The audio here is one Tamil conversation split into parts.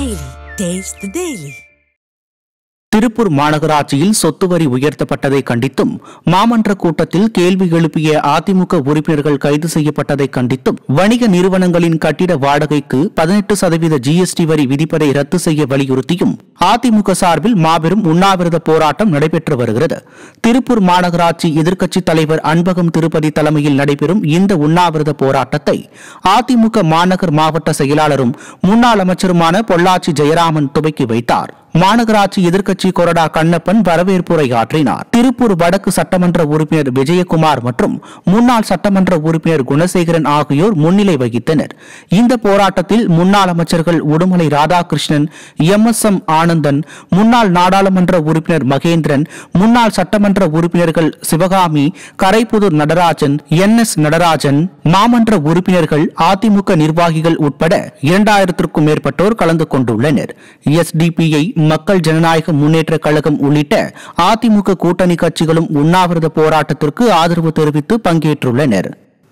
Daily. Taste the Daily. Tiruppur மாநகராட்சியில் சொத்து வரி உயர்த்தப்பட்டதை கண்டித்தும் மாமன்ற கூட்டத்தில் கேள்வி எழுப்பிய அதிமுக உறுப்பினர்கள் கைது செய்யப்பட்டதை கண்டித்தும் வணிக நிறுவனங்களின் கட்டிட வாடகைக்கு 18% ஜிஎஸ்டி வரி விதிப்பதை ரத்து செய்ய வலியுறுத்தியும் அதிமுக சார்பில் மாபெரும் உண்ணாவிரத போராட்டம் நடைபெற்று வருகிறது. திருப்பூர் மாநகராட்சி எதிர்க்கட்சித் தலைவர் அன்பகம் திருப்பதி தலைமையில் நடைபெறும் இந்த உண்ணாவிரத போராட்டத்தை அதிமுக மாநகர் மாவட்ட செயலாளரும் முன்னாள் அமைச்சருமான பொள்ளாச்சி ஜெயராமன் துவக்கி வைத்தார். மாநகராட்சி எதிர்க்கட்சி கொறடா கண்ணப்பன் வரவேற்புரை ஆற்றினார். திருப்பூர் வடக்கு சட்டமன்ற உறுப்பினர் விஜயகுமார் மற்றும் முன்னாள் சட்டமன்ற உறுப்பினர் குணசேகரன் ஆகியோர் முன்னிலை வகித்தனர். இந்த போராட்டத்தில் முன்னாள் அமைச்சர்கள் உடுமலை ராதாகிருஷ்ணன், எம்.எஸ்.எம். ஆனந்தன், முன்னாள் நாடாளுமன்ற உறுப்பினர் மகேந்திரன், முன்னாள் சட்டமன்ற உறுப்பினர்கள் சிவகாமி, கரைப்புதூர் நடராஜன், என்.எஸ். நடராஜன், மாமன்ற உறுப்பினர்கள், அதிமுக நிர்வாகிகள் உட்பட 2000க்கும் மேற்பட்டோர் கலந்து கொண்டுள்ளனர். எஸ்டிபிஐ, மக்கள் ஜனநாயக முன்னேற்ற கழகம் உள்ளிட்ட அதிமுக கூட்டணி கட்சிகளும் உண்ணாவிரத போராட்டத்திற்கு ஆதரவு தெரிவித்து பங்கேற்றுள்ளனர்.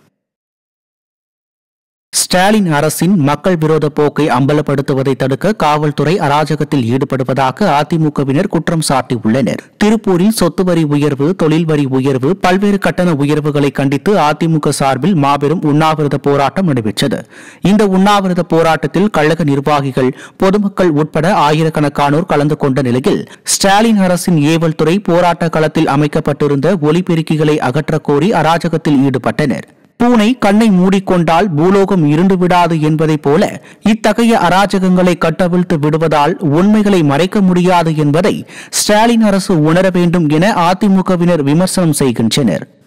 ஸ்டாலின் அரசின் மக்கள் விரோத போக்கை அம்பலப்படுத்துவதை தடுக்க காவல்துறை அராஜகத்தில் ஈடுபடுவதாக அதிமுகவினர் குற்றம் சாட்டியுள்ளனர். திருப்பூரில் சொத்து வரி உயர்வு, தொழில் வரி உயர்வு, பல்வேறு கட்டண உயர்வுகளை கண்டித்து அதிமுக சார்பில் மாபெரும் உண்ணாவிரத போராட்டம் நடைபெற்றது. இந்த உண்ணாவிரத போராட்டத்தில் கழக நிர்வாகிகள், பொதுமக்கள் உட்பட ஆயிரக்கணக்கானோர் கலந்து கொண்ட நிலையில் ஸ்டாலின் அரசின் ஏவல் துறை போராட்ட களத்தில் அமைக்கப்பட்டிருந்த ஒலிபெருக்கிகளை அகற்றக் கோரி அராஜகத்தில் ஈடுபட்டனர். பூனை கண்ணை மூடிக்கொண்டால் பூலோகம் இருண்டு விடாது என்பதைப் போல இத்தகைய அராஜகங்களை கட்டவிழ்த்து விடுவதால் உண்மைகளை மறைக்க முடியாது என்பதை ஸ்டாலின் அரசு உணர வேண்டும் என அதிமுகவினர் விமர்சனம் செய்கின்றனர்.